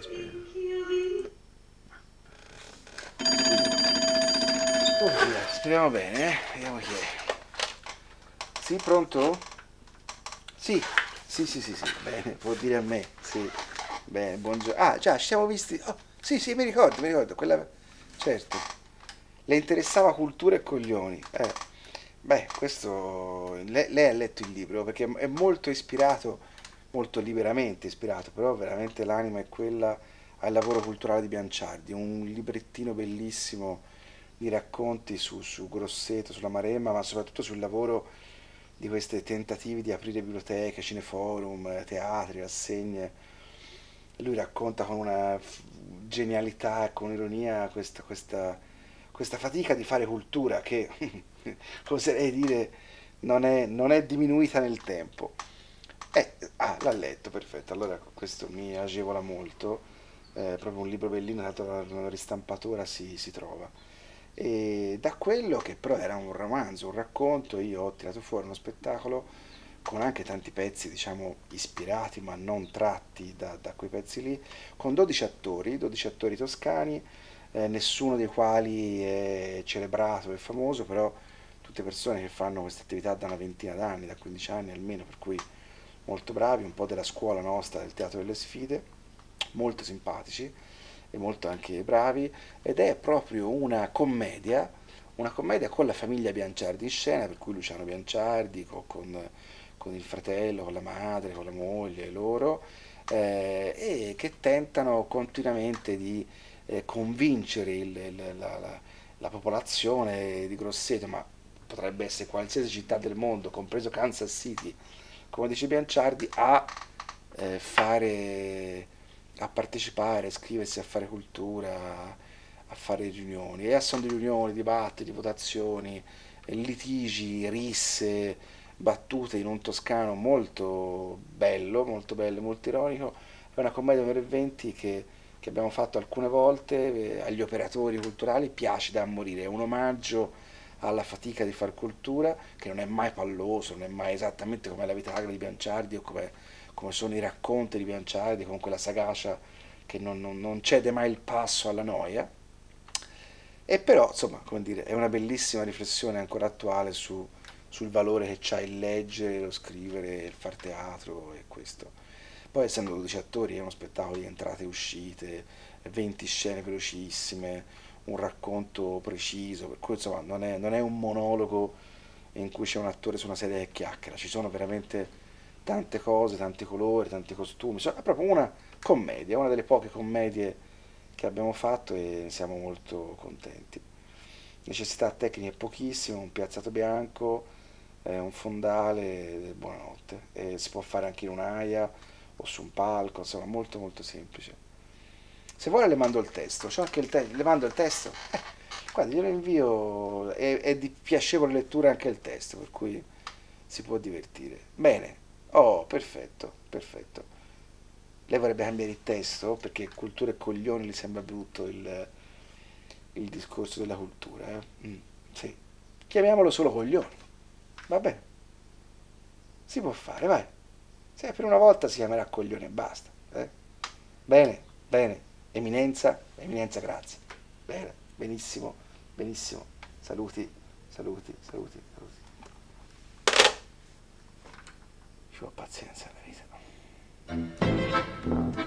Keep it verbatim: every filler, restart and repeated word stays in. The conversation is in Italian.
aspetta. Oddio, speriamo bene, eh? Vediamo chi è. Sì, pronto? Sì, sì, sì, sì, sì, bene, può dire a me, sì. Bene, buongiorno. Ah, già, ci siamo visti. Oh, sì, sì, mi ricordo, mi ricordo, quella... Certo. Le interessava cultura e coglioni. Eh, beh, questo... Lei, lei ha letto il libro perché è molto ispirato, molto liberamente ispirato, però veramente l'anima è quella al lavoro culturale di Bianciardi, un librettino bellissimo di racconti su, su Grosseto, sulla Maremma, ma soprattutto sul lavoro di questi tentativi di aprire biblioteche, cineforum, teatri, rassegne. Lui racconta con una f- genialità e con ironia questa, questa, questa fatica di fare cultura che, oserei dire, non è, non è diminuita nel tempo. Eh, ah, l'ha letto, perfetto, allora questo mi agevola molto. Eh, proprio un libro bellino, dato una ristampatura si, si trova. E da quello che però era un romanzo, un racconto, io ho tirato fuori uno spettacolo con anche tanti pezzi, diciamo, ispirati ma non tratti da, da quei pezzi lì, con dodici attori, dodici attori toscani, eh, nessuno dei quali è celebrato e famoso, però tutte persone che fanno questa attività da una ventina d'anni, da quindici anni almeno, per cui molto bravi, un po' della scuola nostra del Teatro delle Sfide, molto simpatici e molto anche bravi, ed è proprio una commedia, una commedia con la famiglia Bianciardi in scena, per cui Luciano Bianciardi co- con, con il fratello, con la madre, con la moglie, loro, eh, e che tentano continuamente di eh, convincere il- il- la, la- la popolazione di Grosseto, ma potrebbe essere qualsiasi città del mondo, compreso Kansas City, come dice Bianciardi, a eh, fare, a partecipare, a iscriversi a fare cultura, a fare riunioni. E sono di riunioni, dibattiti, votazioni, eh, litigi, risse, battute in un toscano molto bello, molto bello, molto ironico. È una commedia per eventi che, che abbiamo fatto alcune volte, eh, agli operatori culturali piace da morire, è un omaggio alla fatica di far cultura, che non è mai palloso, non è mai esattamente come la vita agra di Bianciardi o come, come sono i racconti di Bianciardi, con quella sagacia che non, non- non cede mai il passo alla noia. E però, insomma, come dire, è una bellissima riflessione ancora attuale su- sul valore che ha il leggere, lo scrivere, il far teatro e questo. Poi, essendo dodici attori, è uno spettacolo di entrate e uscite, venti scene velocissime, un racconto preciso, per cui insomma non è, non è un monologo in cui c'è un attore su una sedia che chiacchiera, ci sono veramente tante cose, tanti colori, tanti costumi, insomma, è proprio una commedia, una delle poche commedie che abbiamo fatto e siamo molto contenti. Necessità tecniche pochissime, un piazzato bianco, eh, un fondale, buonanotte, e si può fare anche in un'aia o su un palco, insomma molto molto semplice. Se vuole le mando il testo, c'ho anche il te- le mando il testo. Eh, guarda, glielo invio, è, è di piacevole lettura anche il testo, per cui si può divertire. Bene, oh, perfetto, perfetto. Lei vorrebbe cambiare il testo perché cultura e coglioni le sembra brutto il, il discorso della cultura, eh? Mm, sì. Chiamiamolo solo coglioni, va bene, si può fare, vai. Se per una volta si chiamerà coglione e basta. Eh? Bene, bene. Eminenza, eminenza, grazie. Bene, benissimo, benissimo. Saluti, saluti, saluti, saluti. Ci vuole pazienza nella vita.